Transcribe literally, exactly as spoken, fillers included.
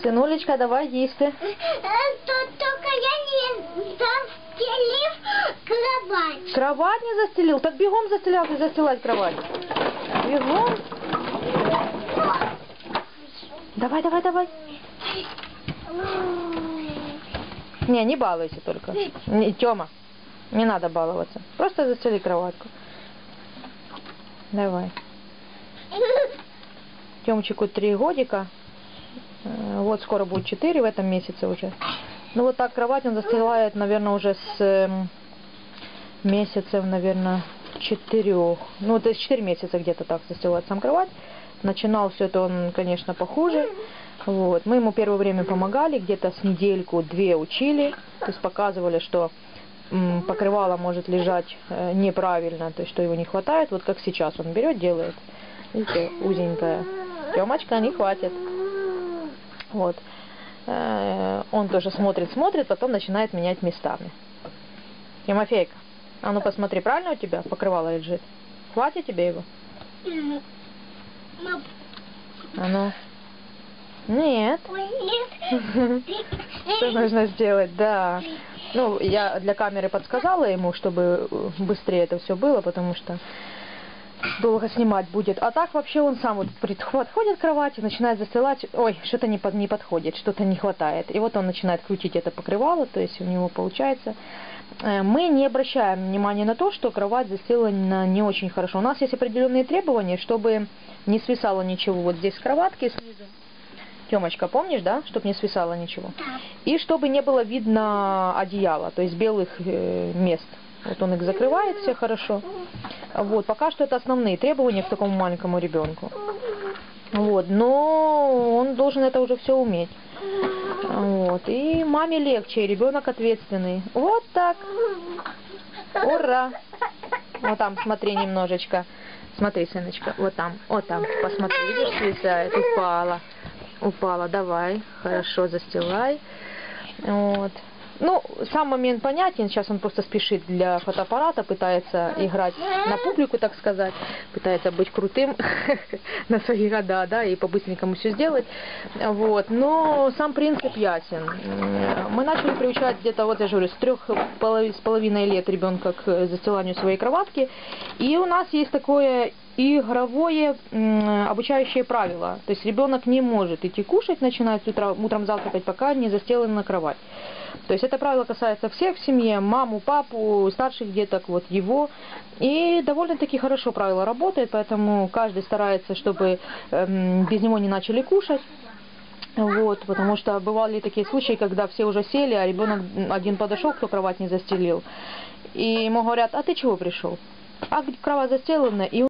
Сынулечка, давай їсти. Тут только я не застелив кровать. Кровать не застелил? Так бегом застелял и застилать кровать. Бегом. Давай, давай, давай. Не, не балуйся только. Не, Тёма, не надо баловаться. Просто застели кроватку. Давай. Тёмчику три годика. Вот скоро будет четыре в этом месяце уже. Ну вот так кровать он застилает, наверное, уже с месяцев, наверное, четырех. Ну, то есть четыре месяца где-то так застилает сам кровать. Начинал все это он, конечно, похуже. Вот. Мы ему первое время помогали, где-то с недельку-две учили. То есть показывали, что м, покрывало может лежать э, неправильно, то есть что его не хватает. Вот как сейчас он берет, делает. Видите, узенькая. Тёмочка, не хватит. Вот. Э, он тоже смотрит, смотрит, потом начинает менять местами. Тимофейка, а ну посмотри, правильно у тебя покрывало лежит? Хватит тебе его? А ну. Нет. Что нужно сделать? Да. Ну, я для камеры подсказала ему, чтобы быстрее это все было, потому что долго снимать будет. А так вообще он сам вот подходит к кровати, начинает застилать. Ой, что-то не, под, не подходит, что-то не хватает. И вот он начинает крутить это покрывало, то есть у него получается. Мы не обращаем внимания на то, что кровать застелена не очень хорошо. У нас есть определенные требования, чтобы не свисало ничего вот здесь с кроватки снизу. Тёмочка, помнишь, да? Чтобы не свисало ничего. И чтобы не было видно одеяла, то есть белых э, мест. Вот он их закрывает все хорошо. Вот, пока что это основные требования к такому маленькому ребенку. Вот, но он должен это уже все уметь. Вот, и маме легче, ребенок ответственный. Вот так. Ура! Вот там, смотри немножечко. Смотри, сыночка, вот там, вот там. Посмотри, видишь, свисает, упала. Упала, давай, хорошо, застилай. Вот. Ну, сам момент понятен, сейчас он просто спешит для фотоаппарата, пытается играть на публику, так сказать, пытается быть крутым на свои года, да, и по-быстренькому все сделать. Вот. Но сам принцип ясен. Мы начали приучать где-то, вот я же говорю, с трех с половиной лет ребенка к застиланию своей кроватки. И у нас есть такое игровое обучающее правило. То есть ребенок не может идти кушать, начинает утром, утром завтракать, пока не застелен на кровать. То есть это правило касается всех в семье, маму, папу, старших деток, вот его. И довольно-таки хорошо правило работает, поэтому каждый старается, чтобы эм, без него не начали кушать. Вот, потому что бывали такие случаи, когда все уже сели, а ребенок один подошел, кто кровать не застелил. И ему говорят, а ты чего пришел? А кровать застелена, и